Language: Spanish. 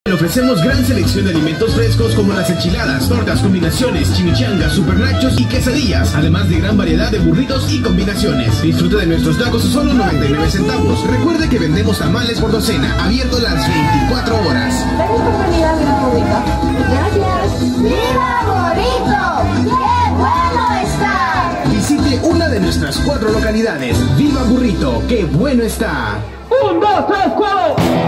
Le ofrecemos gran selección de alimentos frescos como las enchiladas, tortas, combinaciones, chimichangas, supernachos y quesadillas, además de gran variedad de burritos y combinaciones. Disfrute de nuestros tacos a solo 99 centavos. Recuerde que vendemos tamales por docena, abierto las 24 horas. Gracias por venir a Viva Burrito. Gracias. ¡Viva Burrito! ¡Qué bueno está! Visite una de nuestras 4 localidades. ¡Viva Burrito! ¡Qué bueno está! 1, 2, 3, 4.